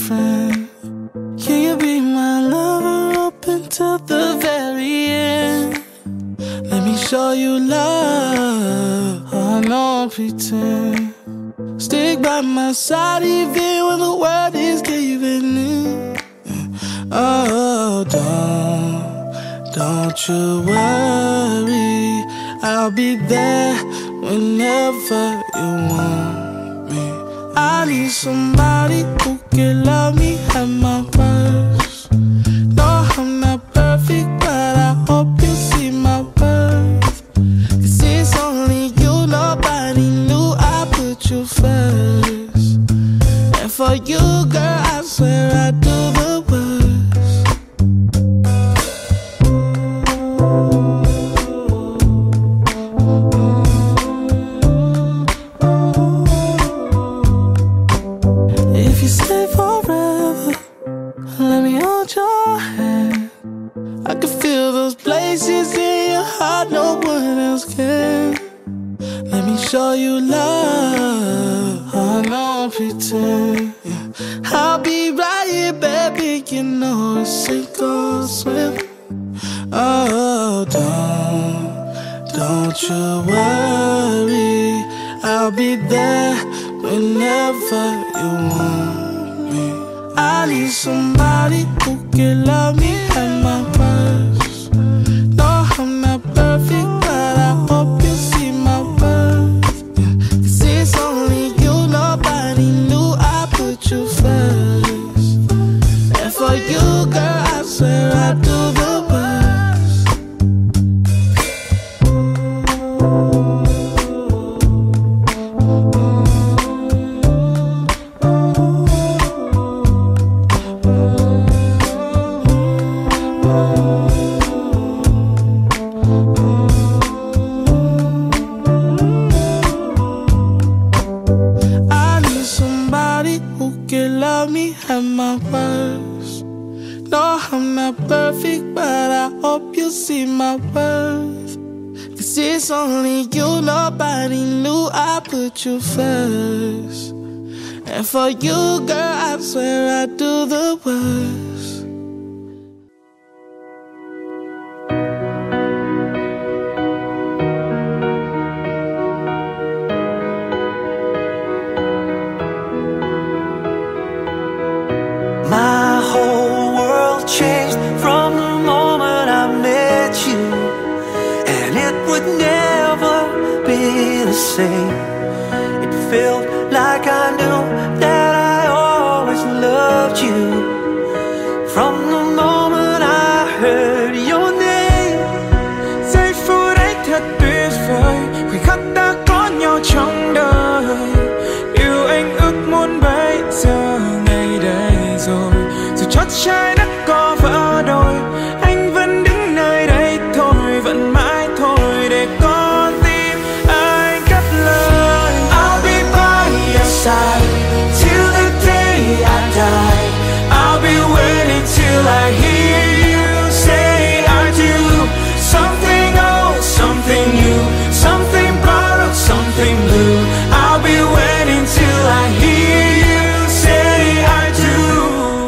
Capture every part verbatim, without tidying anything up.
friend? Can you be my lover up until the very end? Let me show you love, I don't pretend. Stick by my side even when the world is giving in. Oh, don't, don't you worry, I'll be there whenever you want me. I need somebody who can love me at my worst. No, I'm not perfect, but I hope you see my worth. 'Cause it's only you, nobody knew I put you first. And for you, girl, I swear I do the worst. If you stay forever, let me hold your hand. I can feel those places in your heart no one else can. Let me show you love, I don't pretend. Yeah. I'll be right here, baby, you know it's sink or swim. Oh, don't, don't you worry, I'll be there whenever you want me. I need somebody who can love me at my worst. No, I'm not perfect, but I hope you see my worth. Yeah. 'Cause it's only you, nobody knew I put you first. And for you, girl, I swear I do the worst. I need somebody who can love me at my worst. No, I'm not perfect, but I hope you see my worth. 'Cause it's only you, nobody knew I put you first. And for you, girl, I swear I do the worst. My whole world changed from the moment I met you, and it would never be the same. It felt like I knew that I always loved you. From the moment I heard your name, giây phút ấy thật tuyệt vời, khoảnh khắc ta có nhau trong đời. Yêu anh ước muốn bây giờ ngày đây rồi, dù chót trái đất có vỡ đôi, anh vẫn đứng nơi đây thôi, vẫn mãi thôi để con tim anh cất lời. I'll be by your side till the day I die. I'll be waiting till I hear you say I do. Something old, something new, something borrowed, something blue. I'll be waiting till I hear you say I do.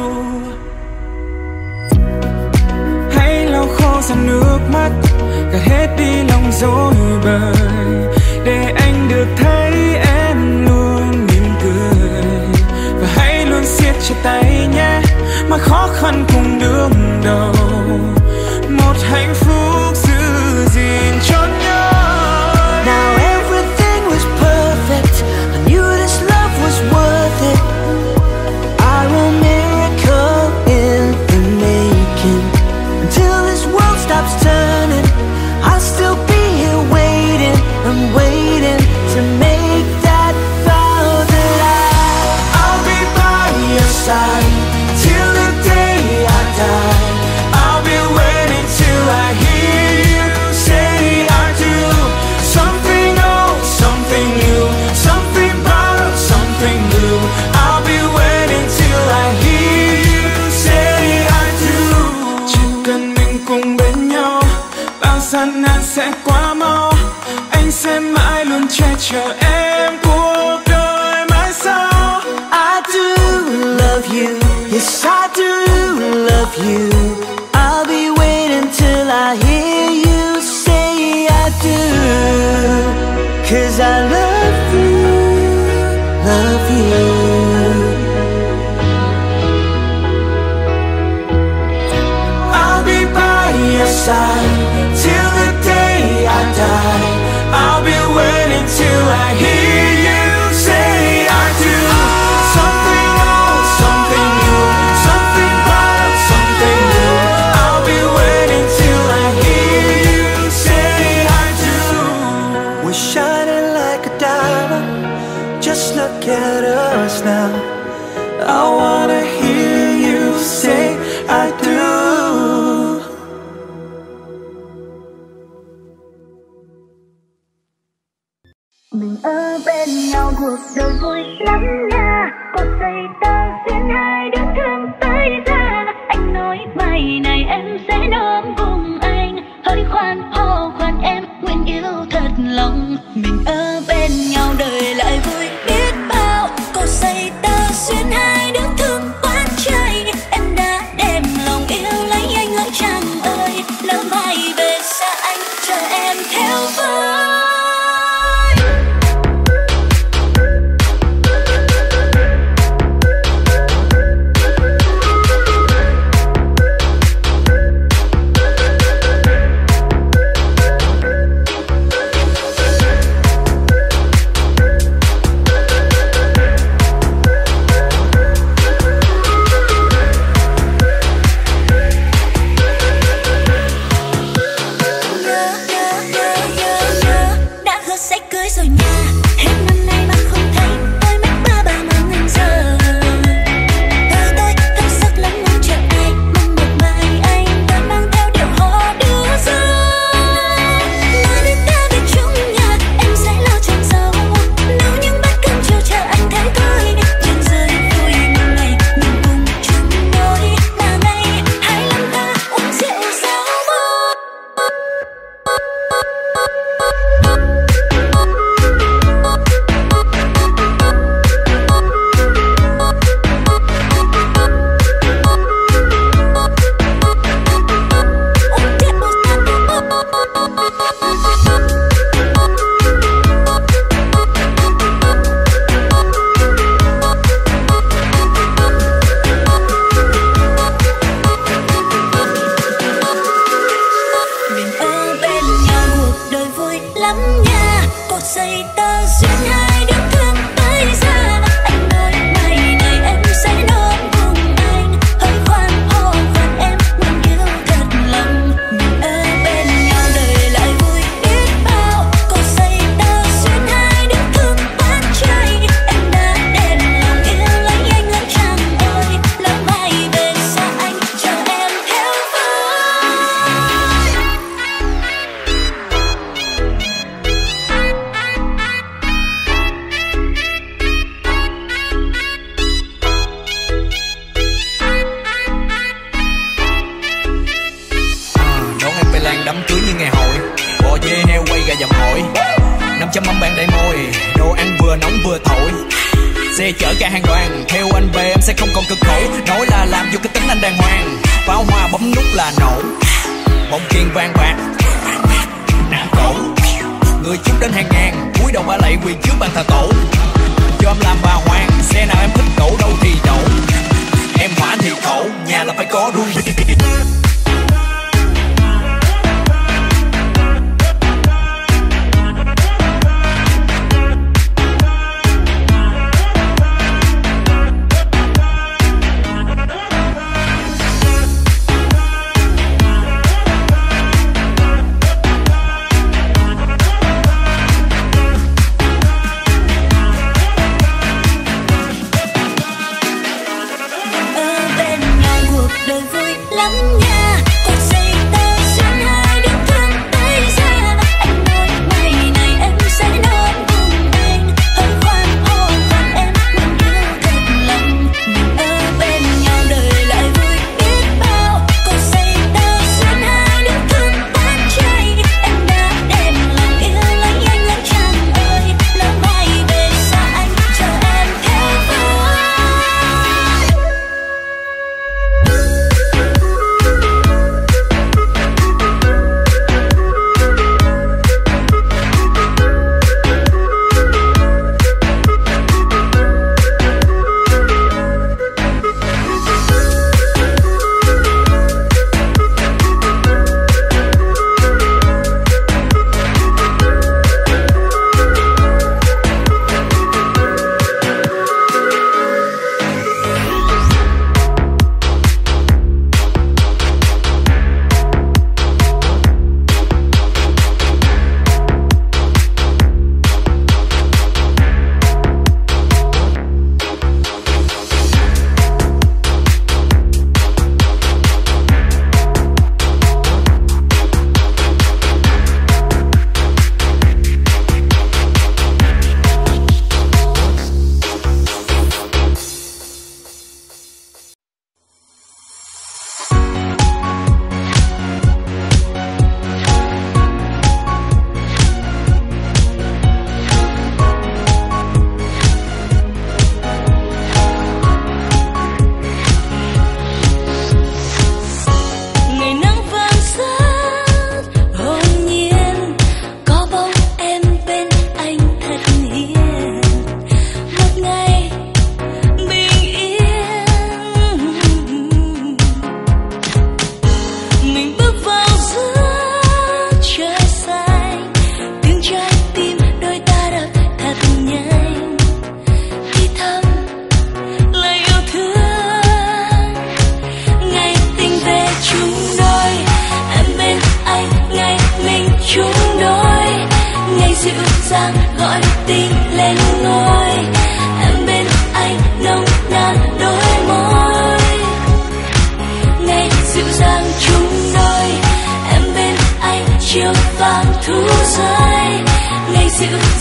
Hãy lau khô dòng nước mắt, gạt hết đi lòng dối bời, để anh được thấy em luôn mỉm cười. Và hãy luôn siết chặt tay nhé, mà khó khăn cùng đương đầu, một hạnh phúc giữ gìn cho nhau. Now everything was perfect, I knew this love was worth it. I will miracle in the making. Until this world stops turning, I'll still be here waiting and waiting to make that vow that I I'll be by your side till the day I die. I'll be waiting till I hear you say I do. Something old, something new, something borrowed, something new. I'll be waiting till I hear you say I do. Chỉ cần mình cùng bên nhau, bao gian nan sẽ qua mau. Anh sẽ mãi luôn che chở em cuộc đời mãi sau. I do love you. Yes, I do love you. I'll be waiting till I hear you say I do. 'Cause I love you, love you. I'll be by your side till the day I die. I'll be waiting till I hear you say I do. Something old, something new, something wild, something new. I'll be waiting till I hear you say I do. We're shining like a diamond, just look at us now. I wanna hear you say I do. Mình ở bên nhau cuộc đời vui lắm nha. Có dây ta duyên hai đứa thương tới ra. Anh nói mai này em sẽ nắm cùng anh. Hỡi khoan hô khoan em nguyện yêu thật lòng. Mình ở bên nhau đời lại vui biết bao. Có dây ta duyên hai đứa thương quá trời. Em đã đem lòng yêu lấy anh hỡi chàng ơi. Lỡ mai về xa anh chờ em theo với. Xe chở cả hàng đoàn, theo anh về em sẽ không còn cực khổ. Nói là làm vô cái tính anh đàng hoàng. Pháo hoa bấm nút là nổ. Bông kiên vang bạc nặng cổ. Người chút đến hàng ngàn, cúi đầu ba lạy quỳ trước bàn thờ tổ. Cho em làm bà hoàng, xe nào em thích đổ đâu thì đổ. Em hỏa thì khổ, nhà là phải có đuôi.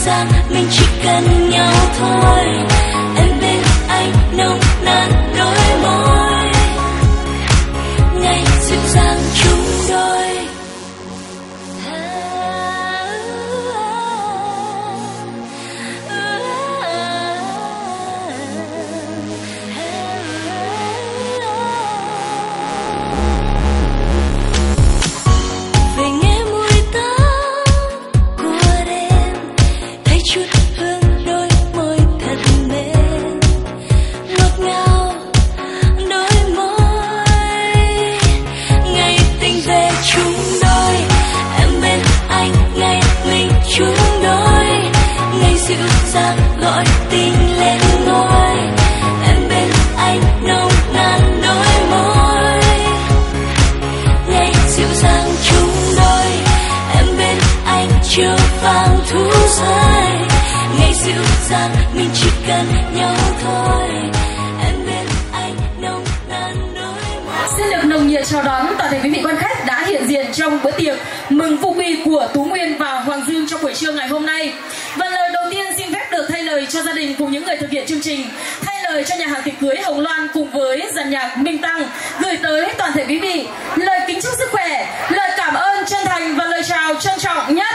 dàng mình chỉ cần nhau thôi. Em bên anh nồng nàn đôi môi, ngày dịu dàng chung đôi. Gọi tình lên ngôi, em bên anh nồng nàn đôi môi, ngày dịu dàng chung đôi. Em bên anh chiều vàng thu rơi, ngày dịu dàng mình chỉ cần nhau thôi. Em bên anh nồng nàn đôi môi. Xin được nồng nhiệt chào đón toàn thể quý vị quan khách đã hiện diện trong bữa tiệc mừng Phúc Quy của Tú Nguyên và Hoàng Dương trong buổi trưa ngày hôm nay. Và lời đầu tiên xin phép được thay lời cho gia đình cùng những người thực hiện chương trình, thay lời cho nhà hàng tiệc cưới Hồng Loan cùng với dàn nhạc Minh Tăng gửi tới toàn thể quý vị lời kính chúc sức khỏe, lời cảm ơn chân thành và lời chào trân trọng nhất.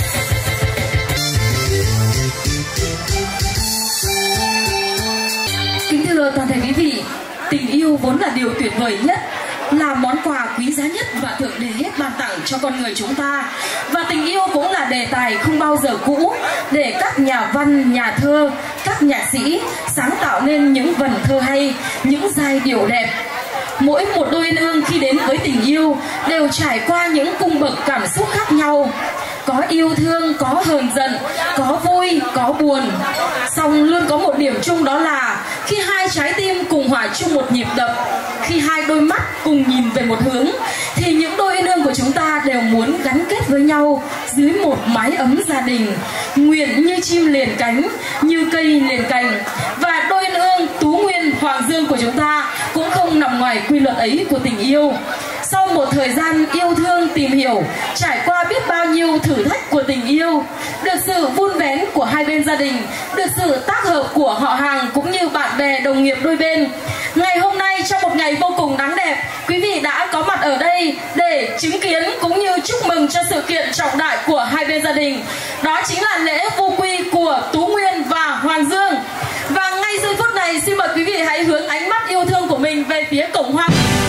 Kính thưa toàn thể quý vị, tình yêu vốn là điều tuyệt vời nhất, là món quà quý giá nhất và Thượng Đế ban tặng cho con người chúng ta. Và tình yêu cũng là đề tài không bao giờ cũ để các nhà văn, nhà thơ, các nhạc sĩ sáng tạo nên những vần thơ hay, những giai điệu đẹp. Mỗi một đôi uyên ương khi đến với tình yêu đều trải qua những cung bậc cảm xúc khác nhau. Có yêu thương, có hờn giận, có vui, có buồn. Song luôn có một điểm chung, đó là khi hai trái tim cùng hòa chung một nhịp đập, khi hai đôi mắt cùng nhìn về một hướng, thì những đôi uyên ương của chúng ta đều muốn gắn kết với nhau dưới một mái ấm gia đình, nguyện như chim liền cánh, như cây liền cành. Và đôi uyên ương Tú Nguyên, Hoàng Dương của chúng ta cũng không nằm ngoài quy luật ấy của tình yêu. Sau một thời gian yêu thương tìm hiểu, trải qua biết bao nhiêu thử thách của tình yêu, được sự vun vén của hai bên gia đình, được sự tác hợp của họ hàng cũng như bạn bè đồng nghiệp đôi bên, ngày hôm nay trong một ngày vô cùng nắng đẹp, quý vị đã có mặt ở đây để chứng kiến cũng như chúc mừng cho sự kiện trọng đại của hai bên gia đình. Đó chính là lễ vu quy của Tú Nguyên và Hoàng Dương. Và ngay giây phút này xin mời quý vị hãy hướng ánh mắt yêu thương của mình về phía cổng hoa.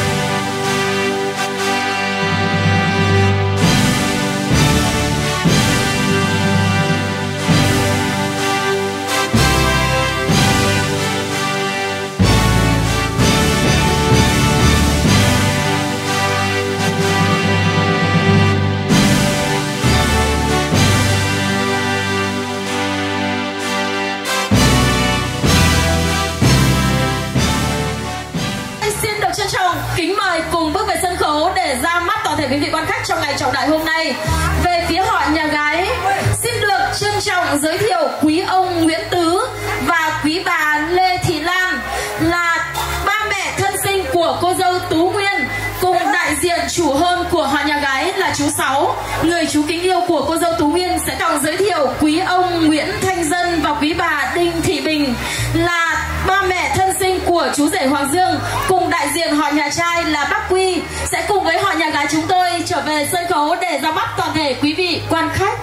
Kính mời cùng bước về sân khấu để ra mắt toàn thể quý vị quan khách trong ngày trọng đại hôm nay. Về phía họ nhà gái, xin được trân trọng giới thiệu quý ông Nguyễn Tứ và quý bà Lê Thị Lan là ba mẹ thân sinh của cô dâu Tú Nguyên, cùng đại diện chủ hôn của họ nhà gái là chú Sáu. Người chú kính yêu của cô dâu Tú Nguyên sẽ trọng giới thiệu quý ông Nguyễn Thanh Dân và quý bà Đinh Thị Bình là ba mẹ thân sinh của chú rể Hoàng Dương, cùng đại diện họ nhà trai là bác Quy sẽ cùng với họ nhà gái chúng tôi trở về sân khấu để ra mắt toàn thể quý vị quan khách.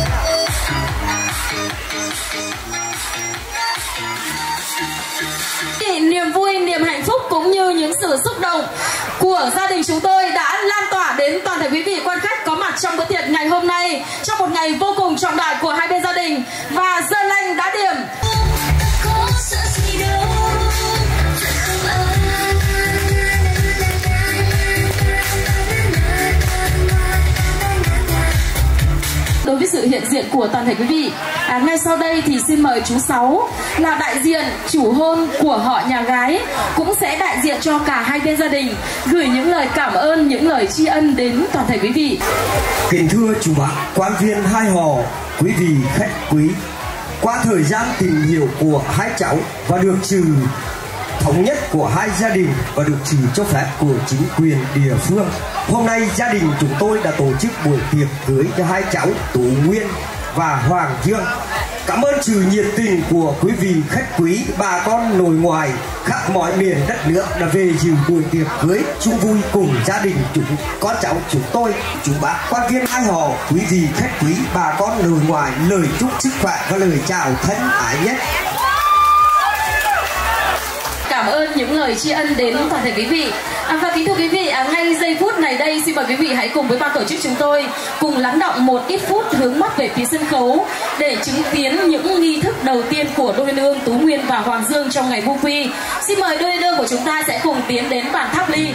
Niềm vui, niềm hạnh phúc cũng như những sự xúc động của gia đình chúng tôi đã lan tỏa đến toàn thể quý vị quan khách có mặt trong bữa tiệc ngày hôm nay, trong một ngày vô cùng trọng đại của hai bên gia đình. Và giờ lành đã điểm. Đối với sự hiện diện của toàn thể quý vị, à, ngay sau đây thì xin mời chú Sáu là đại diện chủ hôn của họ nhà gái, cũng sẽ đại diện cho cả hai bên gia đình gửi những lời cảm ơn, những lời tri ân đến toàn thể quý vị. Kính thưa chú bác, quan viên hai họ, quý vị khách quý, qua thời gian tìm hiểu của hai cháu và được sự thống nhất của hai gia đình và được sự cho phép của chính quyền địa phương, hôm nay gia đình chúng tôi đã tổ chức buổi tiệc cưới cho hai cháu Tú Nguyên và Hoàng Dương. Cảm ơn sự nhiệt tình của quý vị khách quý, bà con nội ngoại khắp mọi miền đất nước đã về dự buổi tiệc cưới chung vui cùng gia đình chúng con cháu chúng tôi, chú bác quan viên hai họ, quý vị khách quý, bà con nội ngoại lời chúc sức khỏe và lời chào thân ái nhất. Cảm ơn những lời tri ân đến toàn thể quý vị. À, và kính thưa quý vị, à, ngay giây phút này đây xin mời quý vị hãy cùng với ban tổ chức chúng tôi cùng lắng đọng một ít phút hướng mắt về phía sân khấu để chứng kiến những nghi thức đầu tiên của đôi nương Tú Nguyên và Hoàng Dương trong ngày vu quy. Xin mời đôi nương của chúng ta sẽ cùng tiến đến bàn thắp ly.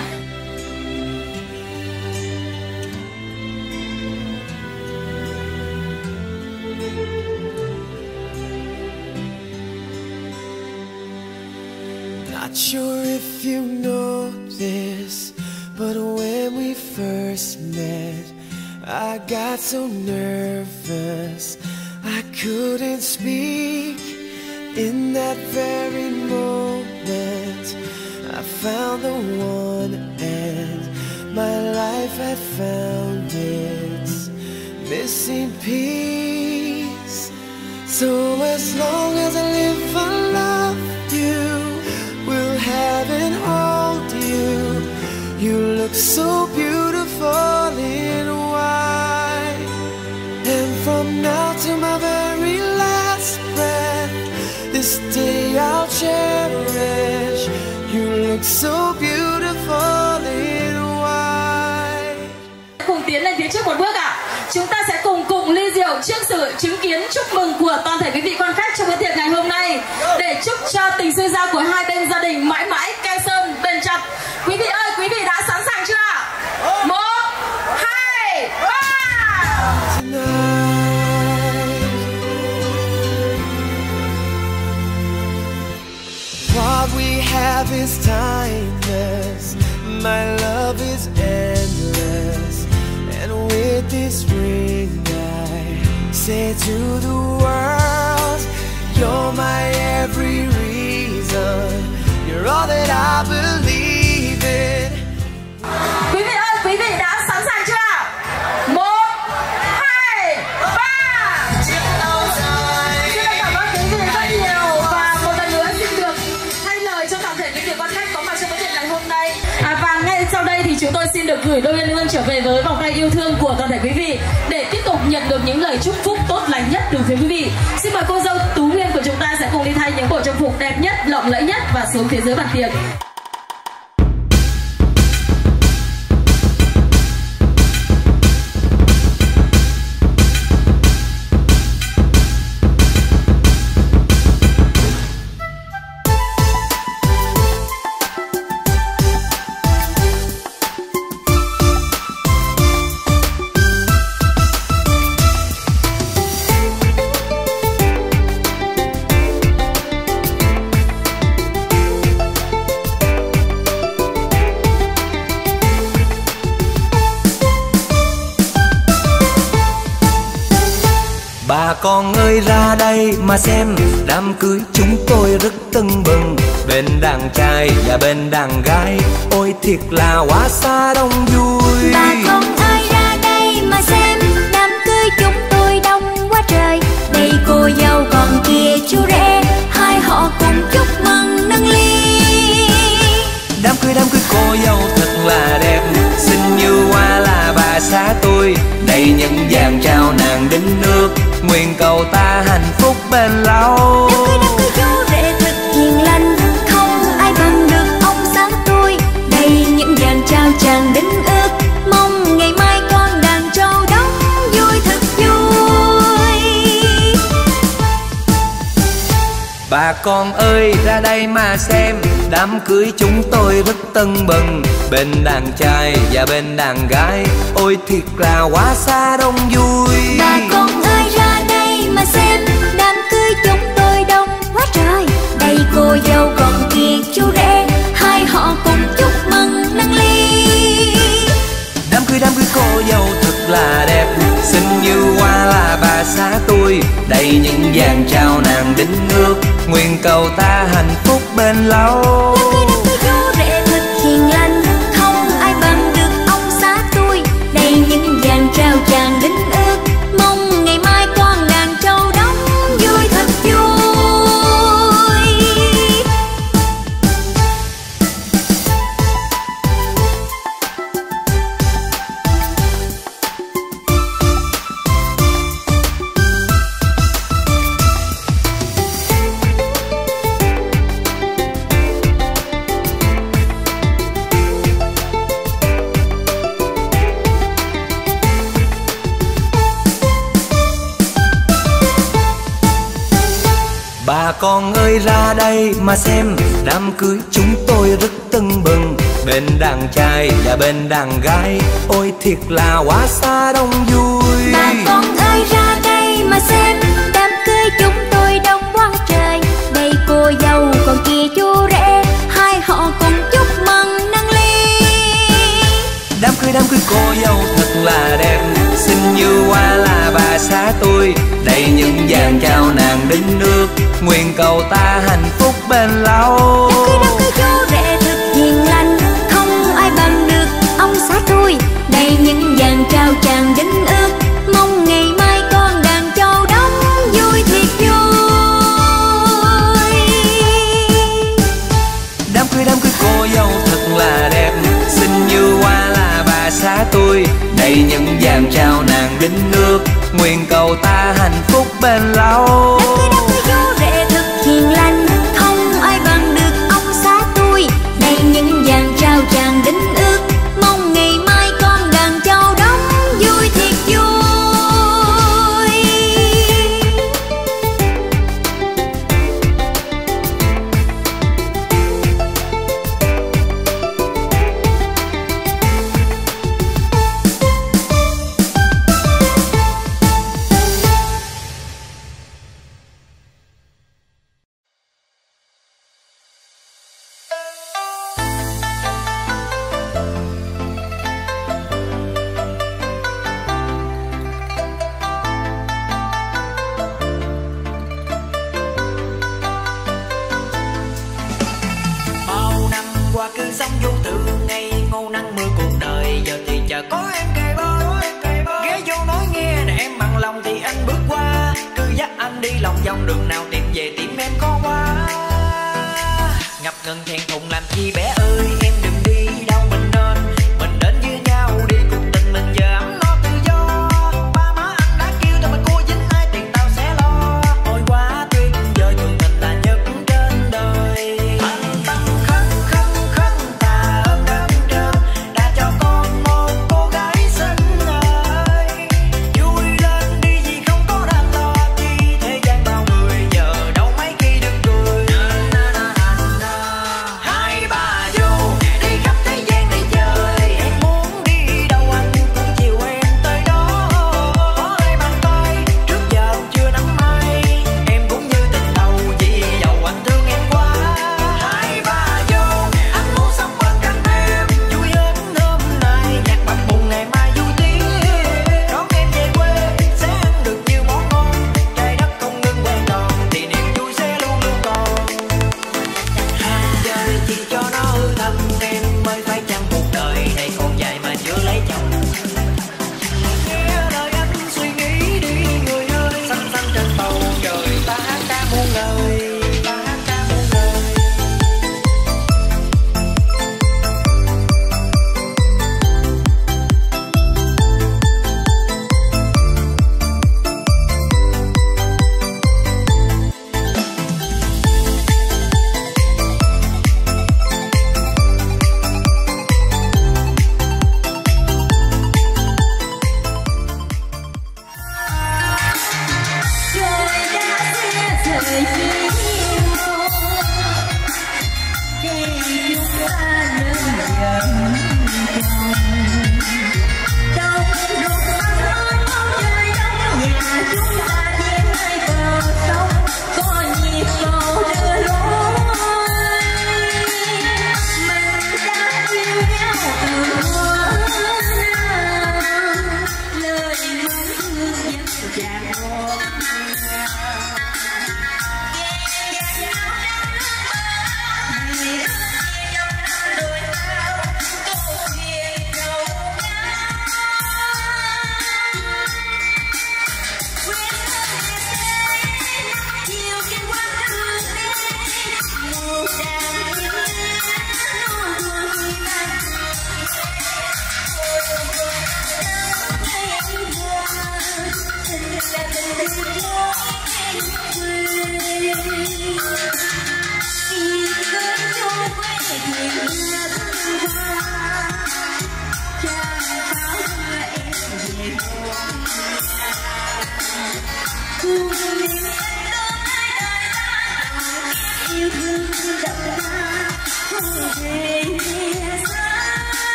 Not sure if you know this, but when we first met, I got so nervous I couldn't speak. In that very moment, I found the one, and my life had found its missing piece. So as long as I live, I love you, will have and hold you. You look so beautiful in white, and from now to my very last breath, this day I'll cherish. You look so beautiful in white. Cùng tiến lên phía trước một bước ạ. À. Chúng ta sẽ cùng cùng ly rượu trước sự chứng kiến chúc mừng của toàn thể quý vị quan khách trong bữa tiệc ngày hôm nay, để chúc cho tình sư gia của hai bên gia đình mãi mãi keo sơn bền chặt. Quý vị ơi, quý vị đã sẵn sàng chưa? Một, hai, ba. What we have is timeless, my love is endless, and with this ring I say to the world, you're my every reason, you're all that I believe in. Quý vị ơi, quý vị đã sẵn sàng chưa? Một, hai, ba. Xin cảm ơn quý vị rất nhiều, và một lần nữa xin được thay lời cho toàn thể những vị quan khách có mặt trong bữa tiệc ngày hôm nay. À, và ngay sau đây thì chúng tôi xin được gửi đôi nương trở về với vòng tay yêu thương của toàn thể quý vị để tiếp tục nhận được những lời chúc phúc tốt lành nhất từ phía quý vị. Xin mời cô dâu Tú Nguyên của chúng ta sẽ cùng đi thay những bộ trang phục đẹp nhất, lộng lẫy nhất và xuống phía dưới bàn tiệc. Bà con ơi ra đây mà xem, đám cưới chúng tôi rất tưng bừng, bên đàn trai và bên đàn gái, ôi thiệt là quá xa đông vui. Bà con ơi ra đây mà xem, đám cưới chúng tôi đông quá trời, đây cô dâu còn kia chú rể, hai họ cùng chúc mừng nâng ly. Đám cưới đám cưới cô dâu thật là đẹp, xinh như hoa là bà xã tôi, đây những vàng trao nàng đính nước, nguyện cầu ta hạnh phúc bền lâu. Đám cưới đám cưới chú rể thật hiền lành, không ai bằng được ông xã tôi, đây những vàng trao chàng đính ước, mong ngày mai con đàn trâu đóng vui thật vui. Bà con ơi ra đây mà xem, đám cưới chúng tôi rất tưng bừng, bên đàn trai và bên đàn gái, ôi thiệt là quá xa đông vui. Bà con ơi ra đây mà xem, đám cưới chúng tôi đông quá trời, đây cô dâu còn kia chú rể, hai họ cùng chúc mừng nâng ly. Đám cưới đám cưới cô dâu thật là đẹp, xinh như hoa là bà xã tôi, đây những vàng trao nàng đính nước, nguyện cầu ta hạnh phúc bền lâu. Đám cưới đám cưới chú rể thật hiền lành, không ai bằng được ông xã tôi, đây những vàng trao chàng đính ước, mong ngày mai con đàn trâu đóng vui con ơi ra đây mà xem, đám cưới chúng tôi rất tưng bừng. Bên đàn trai và bên đàn gái, ôi thiệt là quá xa đông vui. Bà con ơi ra đây mà xem, đám cưới chúng tôi đông quá trời. Đây cô dâu còn kia chú rể, hai họ cùng chúc mừng nâng ly. Đám cưới đám cưới cô dâu thật là đẹp, xinh như hoa là bà xã tôi. Đây những dàn trao nàng đính nước, nguyện cầu ta hạnh phúc bền lâu. Đám cưới đám cưới chú rể thật hiền lành, không ai bằng được ông xã tôi. Đây những dàn trao chàng đính ước, mong ngày mai con đàn châu đóng vui thiệt vui. Đám cưới đám cưới cô dâu thật là đẹp, xinh như hoa là bà xã tôi. Đây những dàn trao nàng đính nước, nguyện cầu ta hạnh phúc bền lâu. Đám cưới đám cưới chú rể thật hiền lành, không ai bằng được ông xã tôi. Đây những dàn trao chàng đính ước, mong ngày mai con đàn châu đóng vui thiệt vui.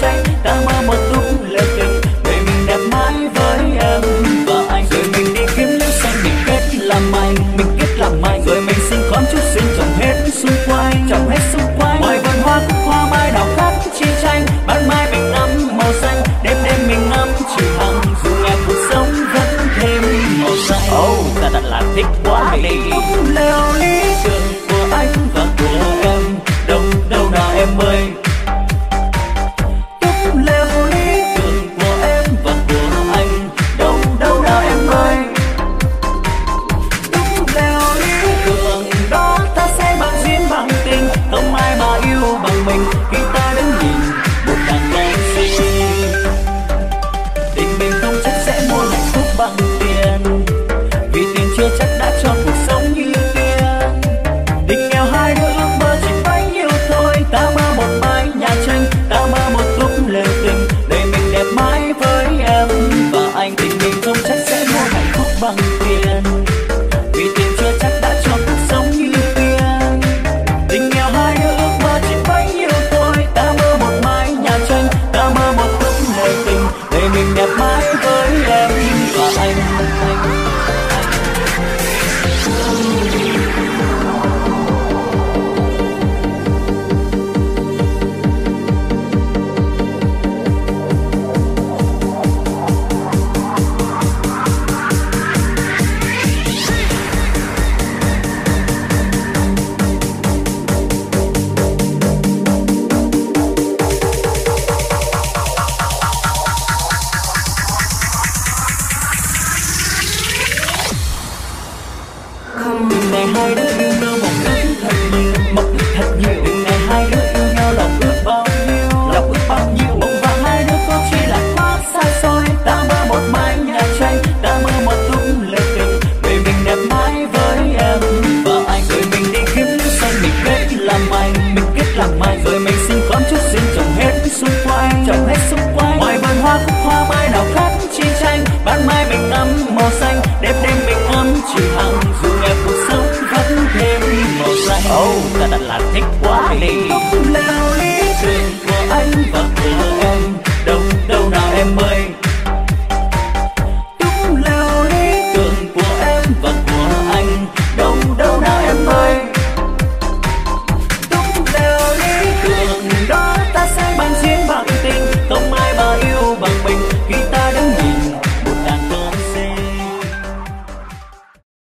tranh, ta mơ một lúc lệ tình để mình đẹp mãi với em và anh. Rồi mình đi kiếm liễu xanh, mình kết làm anh, mình kết làm anh. Rồi mình sinh con chút sinh trồng hết xung quanh, trồng hết xung quanh. Ngoài vườn hoa cúc hoa mai đào khác chi tranh, ban mai mình ngắm màu xanh, đêm đêm mình ngắm chữ hằng. Dù nghèo cuộc sống vẫn thêm màu xanh. Oh, ta thật là thích quá đi. Leo lý tưởng của anh và của em, đâu đâu nào em ơi. Túp leo lý tưởng của em và của anh, đâu đâu nào em ơi. Túp leo lý tưởng đó ta sẽ bằng duyên bằng tình, không ai mà yêu bằng mình khi ta đứng nhìn một đàn em xinh. Tình mình không chắc sẽ mua hạnh phúc bằng tiền, vì tiền chưa chắc đã cho cuộc sống như tiền. Tình nghèo hai đứa ước mơ chỉ bấy nhiêu thôi, ta mơ một mái nhà tranh, ta mơ một lúc lệ tình để mình đẹp mãi với em và anh. Tình mình không chắc sẽ mua hạnh phúc bằng tiền, vì tiền chưa chắc đã cho cuộc sống như tiền. Tình nghèo hai đứa ước mơ chỉ bấy nhiêu thôi, ta mơ một mái nhà tranh, ta mơ một lúc lệ tình để mình đẹp mãi với em và anh. Từng ngày hai đứa yêu nhau một ước thật nhiều, một ước thật nhiều. Từng ngày hai đứa yêu nhau lòng ước bao nhiêu, lòng ước bao nhiêu. Mộng và hai đứa có chi là quá xa xôi. Ta mơ một mái nhà tranh, ta mơ một lúc lệ tình để mình đẹp mãi với em và anh. Rồi mình đi kiếm liễu xanh, mình kết làm anh, mình kết làm anh. Rồi mình sinh con chút sinh trồng hết xung quanh, trồng hết xung quanh. Ngoài vườn hoa cúc hoa mai nào khác chi tranh, ban mai mình ngắm màu xanh, đêm đêm mình ngắm chữ hằng. Dù nghèo cuộc sống vẫn thêm màu xanh. Oh, ta thật là thích quá đi.